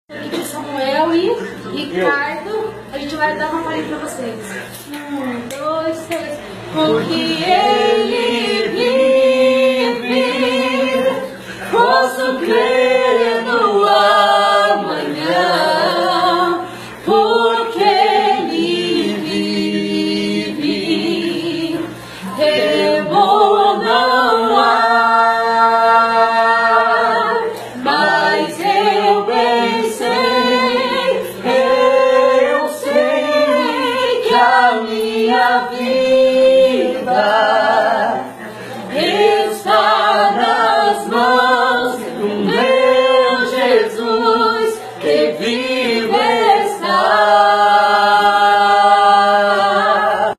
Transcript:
Aqui de Samuel e Ricardo, a gente vai dar uma palhinha pra vocês. 1, 2, 3. O que ele